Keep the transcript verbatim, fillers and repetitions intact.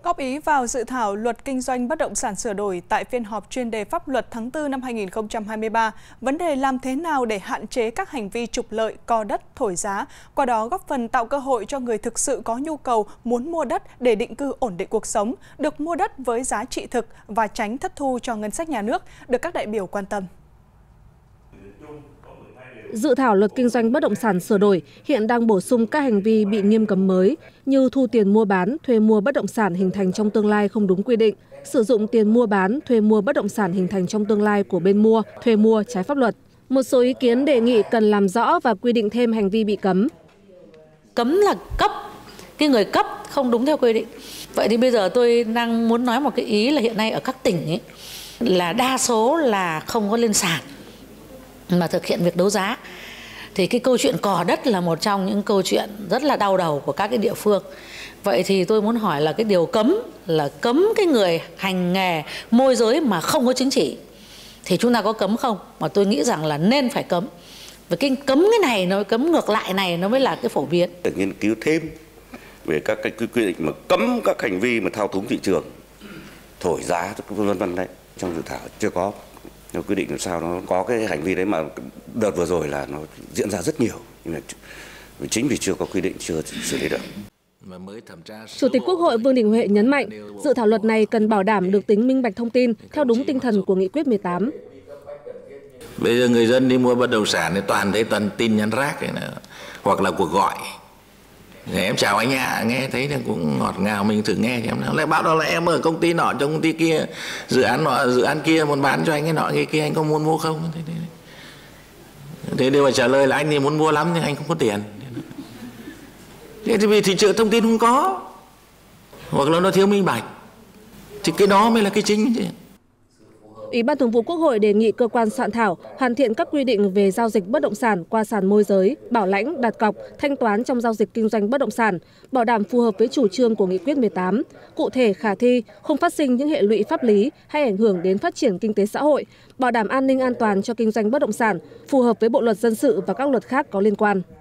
Góp ý vào dự thảo Luật Kinh doanh bất động sản sửa đổi tại phiên họp chuyên đề pháp luật tháng tư năm hai nghìn không trăm hai mươi ba, vấn đề làm thế nào để hạn chế các hành vi trục lợi, co đất, thổi giá, qua đó góp phần tạo cơ hội cho người thực sự có nhu cầu muốn mua đất để định cư ổn định cuộc sống, được mua đất với giá trị thực và tránh thất thu cho ngân sách nhà nước, được các đại biểu quan tâm. Dự thảo Luật Kinh doanh bất động sản sửa đổi hiện đang bổ sung các hành vi bị nghiêm cấm mới như thu tiền mua bán, thuê mua bất động sản hình thành trong tương lai không đúng quy định, sử dụng tiền mua bán, thuê mua bất động sản hình thành trong tương lai của bên mua, thuê mua trái pháp luật. Một số ý kiến đề nghị cần làm rõ và quy định thêm hành vi bị cấm. Cấm là cấp, cái người cấp không đúng theo quy định. Vậy thì bây giờ tôi đang muốn nói một cái ý là hiện nay ở các tỉnh ấy, là đa số là không có lên sàn mà thực hiện việc đấu giá. Thì cái câu chuyện cò đất là một trong những câu chuyện rất là đau đầu của các cái địa phương. Vậy thì tôi muốn hỏi là cái điều cấm là cấm cái người hành nghề môi giới mà không có chứng chỉ. Thì chúng ta có cấm không? Mà tôi nghĩ rằng là nên phải cấm. Và cái cấm cái này, nó cấm ngược lại này nó mới là cái phổ biến. Để nghiên cứu thêm về các cái quy định mà cấm các hành vi mà thao túng thị trường, thổi giá vân vân đấy, trong dự thảo chưa có. Nó quy định làm sao nó có cái hành vi đấy, mà đợt vừa rồi là nó diễn ra rất nhiều, nhưng mà chính vì chưa có quy định chưa xử lý được. Chủ tịch Quốc hội Vương Đình Huệ nhấn mạnh, dự thảo luật này cần bảo đảm được tính minh bạch thông tin theo đúng tinh thần của nghị quyết mười tám. Bây giờ người dân đi mua bất động sản thì toàn thấy toàn tin nhắn rác này, hoặc là cuộc gọi. Em chào anh ạ, à, nghe thấy cũng ngọt ngào, mình thử nghe em lại báo đó là em ở công ty nọ, trong công ty kia, dự án nọ, dự án kia muốn bán cho anh cái nọ cái kia, anh có muốn mua không? Thế, thế, thế đều phải trả lời là anh thì muốn mua lắm nhưng anh không có tiền. Thế thì vì thị trường thông tin không có, hoặc là nó thiếu minh bạch, thì cái đó mới là cái chính chứ. Ủy ban Thường vụ Quốc hội đề nghị cơ quan soạn thảo hoàn thiện các quy định về giao dịch bất động sản qua sàn môi giới, bảo lãnh, đặt cọc, thanh toán trong giao dịch kinh doanh bất động sản, bảo đảm phù hợp với chủ trương của nghị quyết mười tám, cụ thể khả thi, không phát sinh những hệ lụy pháp lý hay ảnh hưởng đến phát triển kinh tế xã hội, bảo đảm an ninh an toàn cho kinh doanh bất động sản, phù hợp với Bộ luật dân sự và các luật khác có liên quan.